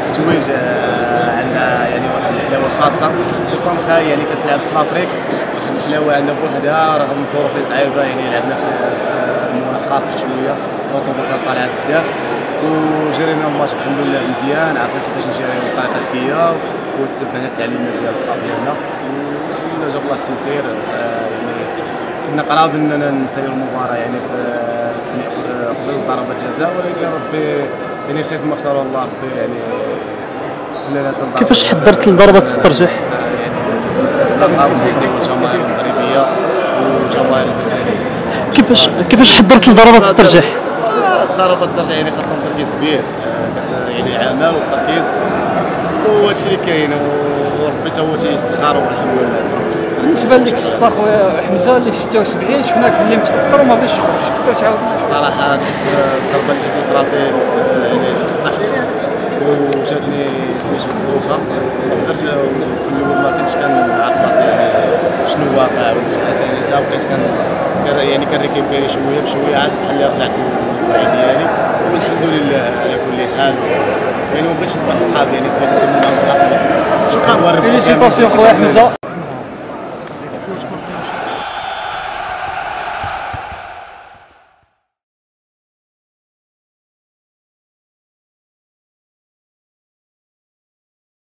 التتويج عندنا يعني واحد الحلاوه خاصه، خصوصا واخا يعني كتلعب في لافريك. واحد الحلاوه عندنا بوحدها رغم الظروف اللي صعيبه، يعني لعبنا في المناقصه شويه، الرطوبه كانت طالعه بزاف، وجرينا الماتش الحمد لله مزيان، عرفنا كيفاش نجريو بطريقه ذكيه، وتبعنا التعليمات ديال الستاف ديالنا، والحمد لله جاب الله التيسير. يعني كنا قراب اننا نسيروا المباراه يعني في قبل ضربات جزاء، ولكن ربي يعني خير ما اختار الله، ربي يعني خلانا تنضرب. كيفاش حضرت لضربة الترجيح؟ يعني الجماهير المغربيه والجماهير المغربيه. كيفاش حضرت لضربة الترجيح؟ ضربات الترجيح يعني خاصها تركيز كبير، يعني عمل وتركيز، وهادشي اللي كاين، وربي تا هو تيسخر، والحمد لله. بالنسبه لك السقف اخويا حمزه اللي في 76 شفناك بلي متاثر وما بغيتش تخرج، تقدر تعاود؟ الصراحه الضربه اللي جاتني في راسي يعني تكسحت، وجاتني سميتو الدوخه، درت في الاول ما كنتش كنعرف راسي يعني شنو واقع ولا شي حاجه، يعني تا بقيت يعني كنركب بالي شويه بشويه، عاد بحال اللي رجعت للوعي ديالي، والحمد لله على كل حال. يعني ما بغيتش نصاحب صحابي، يعني بغيت نكمل معاهم في الاخر. شكرا، فيليسيتاسيون خويا حمزه.